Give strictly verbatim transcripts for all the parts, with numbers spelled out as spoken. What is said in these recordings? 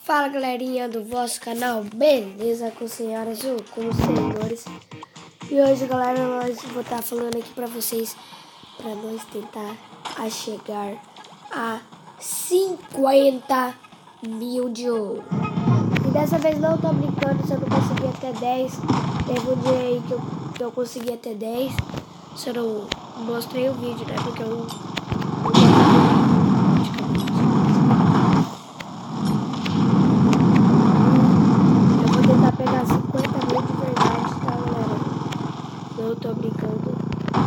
Fala, galerinha do vosso canal, beleza com senhoras ou com senhores? E hoje, galera, nós vou estar falando aqui pra vocês pra nós tentar a chegar a cinquenta mil de ouro. E dessa vez não tô brincando, se eu não consegui até dez. Teve um dia aí que eu, que eu consegui até dez. Se eu não mostrei o vídeo, né? Porque eu pegar cinquenta mil de verdade, tá, galera? Não tô brincando.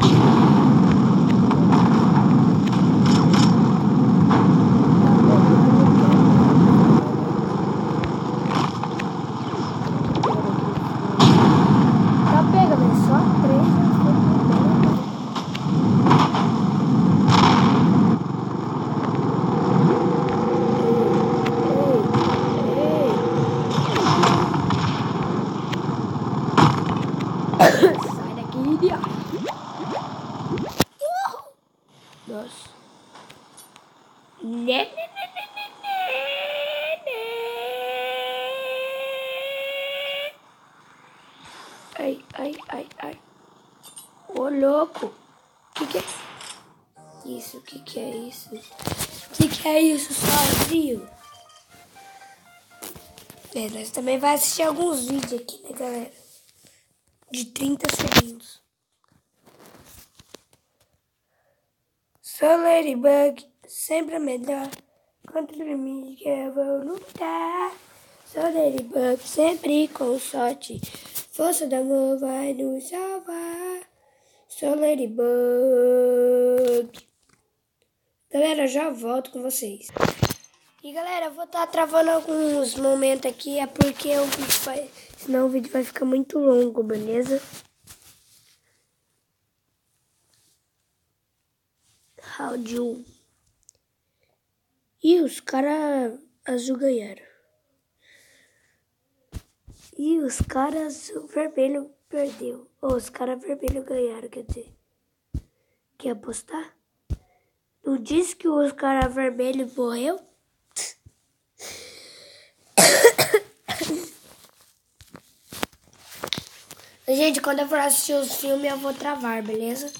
Tá pega, velho. Só três. Sai daqui, idiota. Nossa. Né, né, né, né, né, né. Ai, ai, ai, ai. Ô, louco. Que que é isso? Que que é isso? Que que é isso, sozinho? É, nós também vai assistir alguns vídeos aqui, né, galera? De trinta segundos. Sou Ladybug, sempre a melhor. Contra mim que eu vou lutar. Sou Ladybug, sempre com sorte. Força do amor vai nos salvar. Sou Ladybug. Galera, eu já volto com vocês. E galera, eu vou estar travando alguns momentos aqui, é porque o vídeo vai, senão o vídeo vai ficar muito longo, beleza? Round um. E os caras azul ganharam. E os caras vermelho perdeu. Ou os caras vermelho ganharam, quer dizer. Quer apostar? Não disse que os caras vermelho morreu? Gente, quando eu for assistir os filmes, eu vou travar, beleza?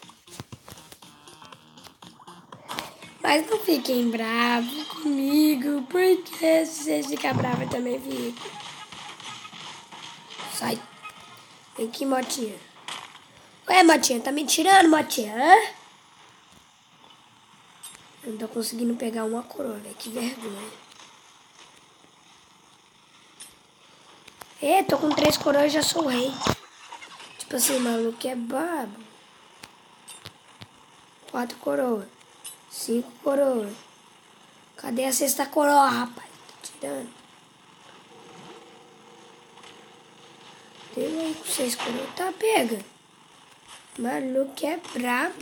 Mas não fiquem bravos comigo, porque se vocês ficarem bravos, eu também fico. Sai. Vem aqui, Motinha. Ué, Motinha, tá me tirando, Motinha? Hã? Eu não tô conseguindo pegar uma coroa, velho. Que vergonha. É, tô com três coroas e já sou o rei. Tipo assim, maluco, é babo. Quatro coroas. Cinco coroas. Cadê a sexta coroa, rapaz? Tá tirando. Deu aí com seis coroas. Tá, pega. Maluco, é brabo.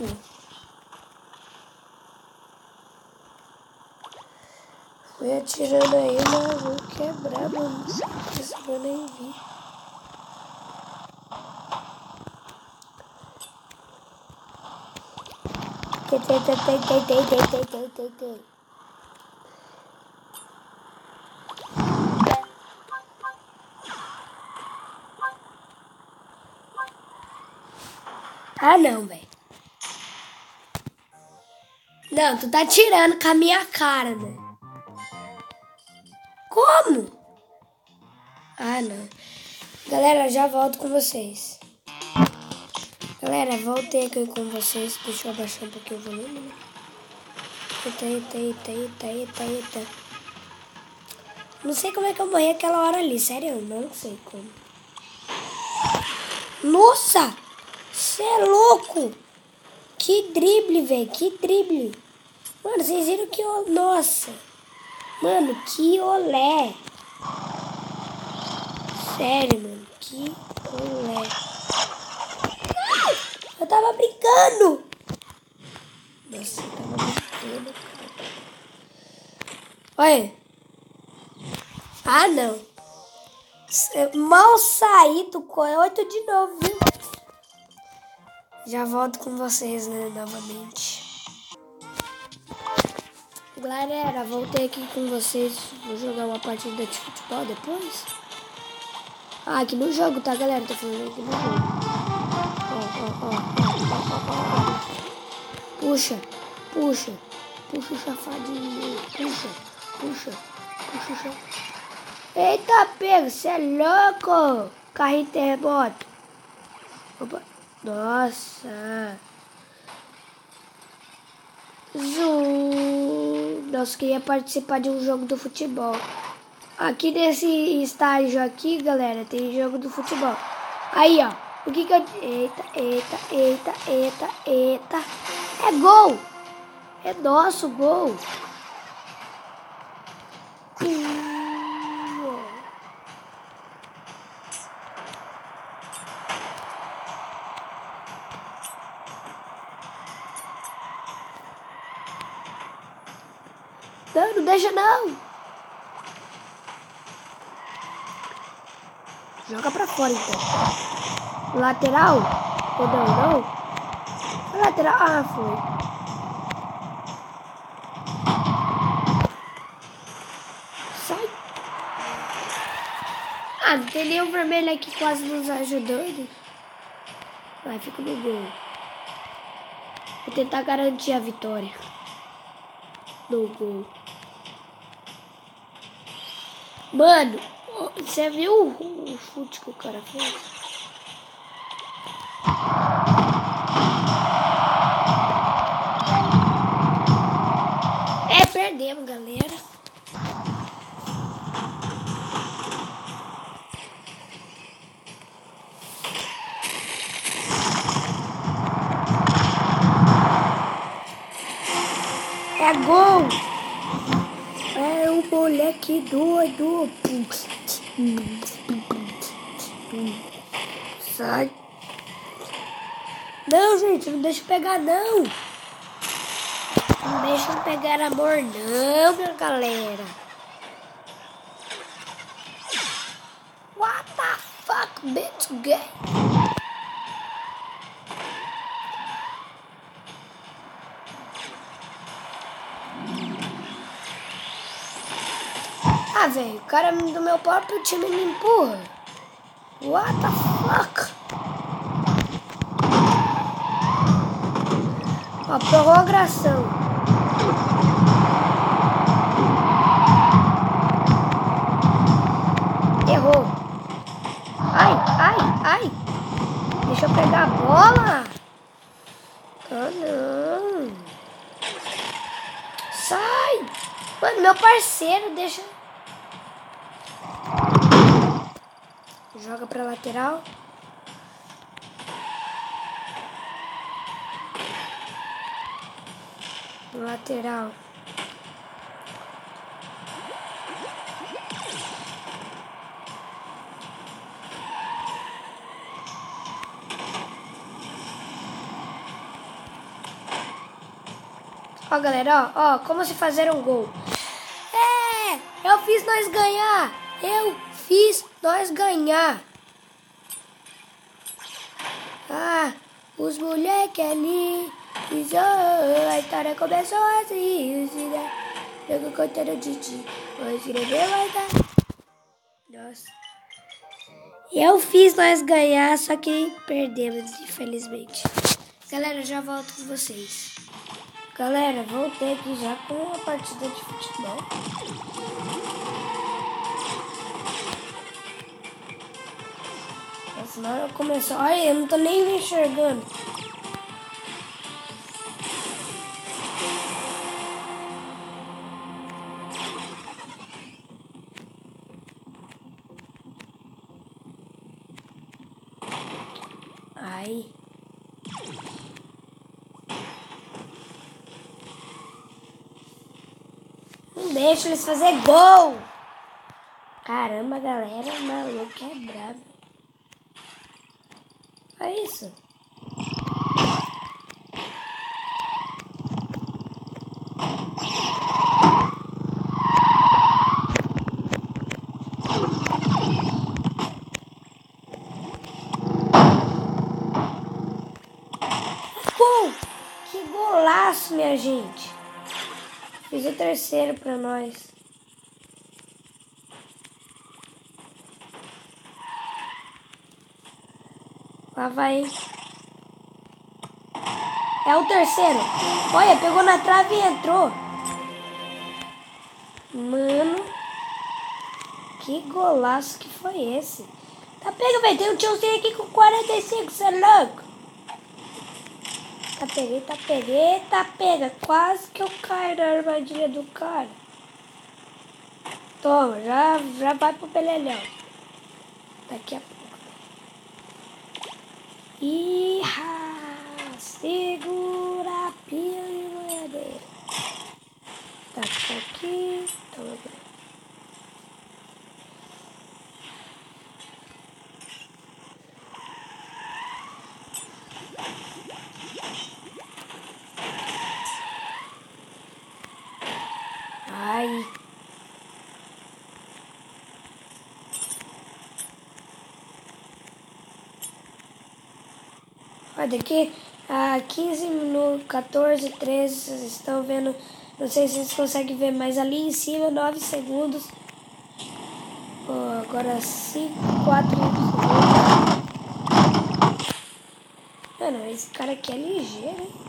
Foi atirando aí, maluco, é brabo. Não sei se eu nem vi. Tem, tem, tem, tem, tem, tem, tem, tem, tem, tem. Ah, não, velho. Não, tu tá tirando com a minha cara, né? Como? Ah, não. Galera, eu já volto com vocês. Galera, voltei aqui com vocês. Deixa eu abaixar um pouquinho o volume, né? Eita, eita, eita, eita, eita, eita. Não sei como é que eu morri aquela hora ali. Sério, eu não sei como. Nossa! Você é louco! Que drible, velho. Que drible. Mano, vocês viram que... Eu... Nossa! Mano, que olé! Sério, mano. Que olé. Eu tava brincando! Nossa, eu tava brincando, cara. Olha. Ah, não. Mal saí do coiote de novo, viu? Já volto com vocês, né, novamente. Galera, voltei aqui com vocês. Vou jogar uma partida de futebol depois. Ah, aqui no jogo, tá, galera? Tô falando aqui no jogo. Ó, ó, ó, ó, ó, ó. Puxa, puxa. Puxa o safadinho. Puxa, puxa, puxa o safadinho. Eita, pega, você é louco. Carrinho terremoto. Opa. Nossa. Zoom. Nossa, queria participar de um jogo do futebol. Aqui nesse estágio aqui, galera, tem jogo do futebol. Aí, ó. O que que eu... Eita, eita, eita, eita, eita. É gol. É nosso gol. Não, não deixa não. Joga pra fora então. Lateral? Ou não, não? Lateral? Ah, foi. Sai. Ah, não tem nenhum vermelho aqui quase nos ajudando. Vai, fica no gol. Vou tentar garantir a vitória. No gol. Mano, você viu o, o chute que o cara fez? É, perdemos, galera. É gol! É o moleque doido. Sai. Não, gente, não deixa eu pegar, não. Não deixa eu pegar amor, não, minha galera. What the fuck, bitch, gay? Ah, velho, o cara do meu próprio time me empurra. What the fuck? Ó, prorrogação. Errou. Ai, ai, ai. Deixa eu pegar a bola. Ah, não. Sai. Mano, meu parceiro, deixa... Joga pra lateral. Lateral. Ó, galera, ó, ó, como se fazer um gol. É, eu fiz nós ganhar. Eu fiz nós ganhar. Ah, os moleques ali. A história começou assim. Jogo contando o Didi. Vou escrever, vai dar. Nossa. Eu fiz nós ganhar, só que perdemos, infelizmente. Galera, já volto com vocês. Galera, voltei aqui já com a partida de futebol. Senão eu começo. Olha, eu não tô nem enxergando. Ai. Não deixa eles fazer gol. Caramba, galera, o maluco é brabo. Olha isso. Gol! Que golaço, minha gente. Fiz o terceiro pra nós. Lá vai. É o terceiro. Olha, pegou na trave e entrou. Mano. Que golaço que foi esse? Tá pega, velho. Tem um tiozinho aqui com quarenta e cinco, você é louco? Tá peguei, tá peguei, tá pega. Quase que eu caio na armadilha do cara. Toma, já, já vai pro beleléu. Daqui a pouco. Iha, segura a pila e boiadeira. Tá aqui. Toma. Ai. Olha, daqui a quinze minutos, quatorze, treze, vocês estão vendo, não sei se vocês conseguem ver, mas ali em cima, nove segundos. Oh, agora cinco, quatro segundos. Mano, esse cara aqui é ligeiro, hein?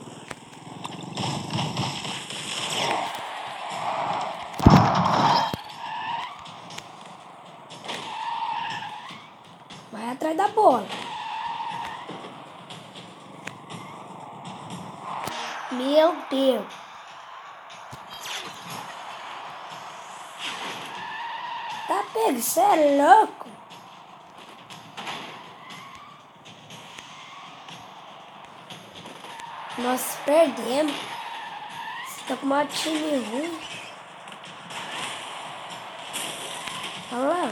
Vai atrás da bola. Meu Deus. Tá pego, você é louco? Nós perdemos. Você tá com uma time ruim. Olha lá.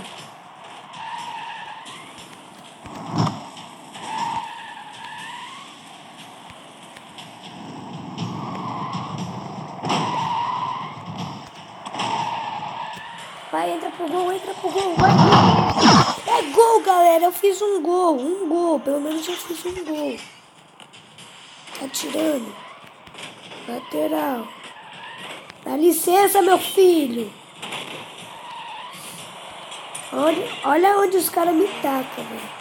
Vai, entra pro gol, entra pro gol, vai. É gol, galera. Eu fiz um gol, um gol. Pelo menos eu fiz um gol. Tá tirando. Lateral. Dá licença, meu filho. Olha, olha onde os caras me tacam, velho.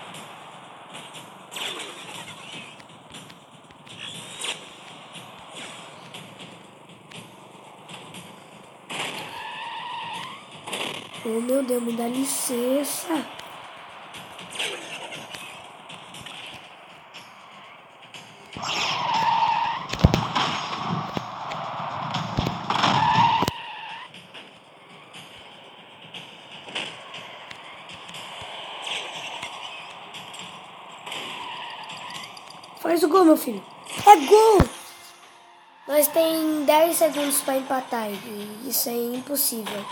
Oh, meu Deus, me dá licença. Faz o gol, meu filho. É gol! Nós tem dez segundos para empatar e isso é impossível.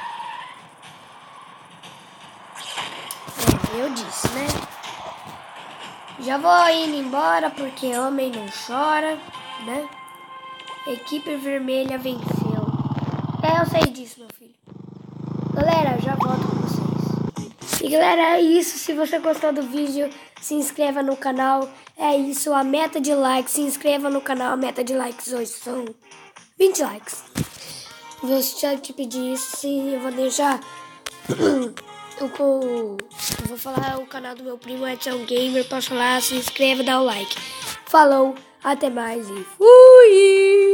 É, eu disse, né? Já vou indo embora porque homem não chora, né? Equipe vermelha venceu. É, eu sei disso, meu filho. Galera, eu já volto com vocês. E galera, é isso. Se você gostou do vídeo, se inscreva no canal. É isso, a meta de likes. Se inscreva no canal. A meta de likes hoje são vinte likes. Vou já te pedir isso. Sim, eu vou deixar... Eu vou falar o canal do meu primo Edson Gamer. Posso falar, se inscreva, dá o like. Falou, até mais e fui!